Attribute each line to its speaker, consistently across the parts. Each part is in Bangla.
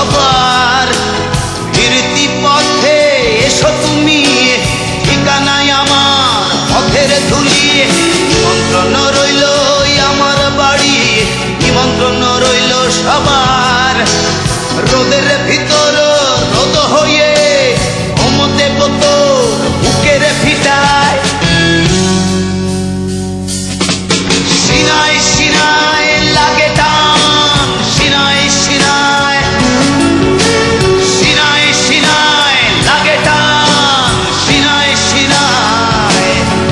Speaker 1: সবার। ফিরতি পথে এসো তুমি, ঠিকানায় আমার পথের ধুলি। নিমন্ত্রণ রইল আমার বাড়ি, নিমন্ত্রণ রইল সবার। রোদের ভিতর রোদ হয়ে ওমতে বোতল বুকের ভিটায়। সিনায় সিনায় লাগে টান, সিনায় সিনায়, সিনায় সিনায় লাগে টান, সিনায় সিনায়।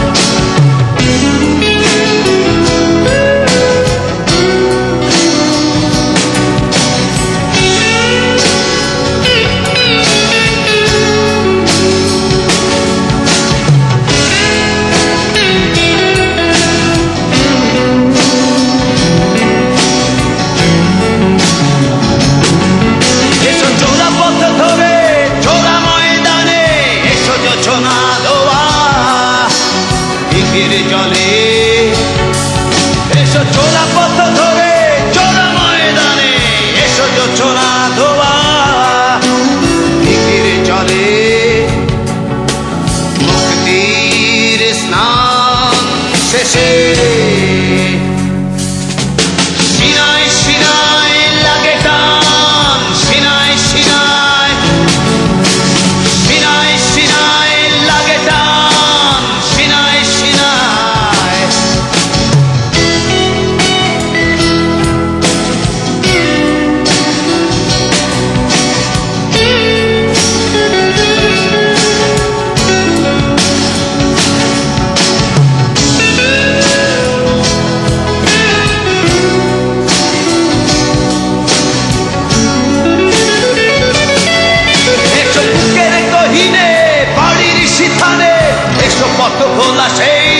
Speaker 1: জলে এসো চোরা পথ ধরে, চোরা ময়দানে এসো জোছনা ধোয়া। দিঘির জলে মুক্তির স্নান শেষে সিনায় সিনায় লাগে টান, সিনায় সিনায়, সিনায় সিনায় লাগে টান, সিনায় সিনায়। পথ ভোলা সেই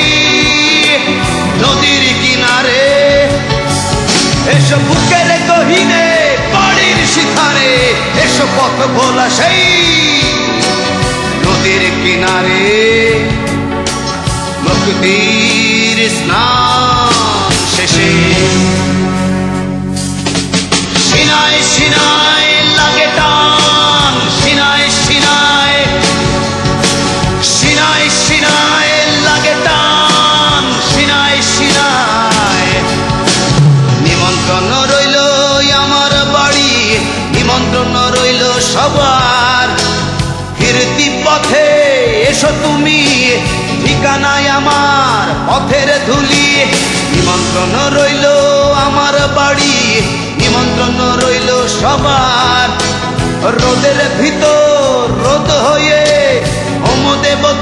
Speaker 1: নদীর কিনারে, এসো বুকের গহীনে বাড়ির শিখারে। এসো পথ ভোলা সেই নদীর কিনারে, মুক্তির স্নান শেষে সিনায় সিনায় লাগে টান, সিনায় সিনায়, সিনায় সিনায় লাগে টান, সিনায় সিনায়। নিমন্ত্রণ রইল আমার বাড়ি, নিমন্ত্রণ রইল সবার। ফিরতি পথে এসো তুমি, ঠিকানায় আমার পথের ধুলি। নিমন্ত্রণ রইল আমার বাড়ি, নিমন্ত্রণ রইল সবার। রোদের ভিতর রোদ হয়ে ওমদেব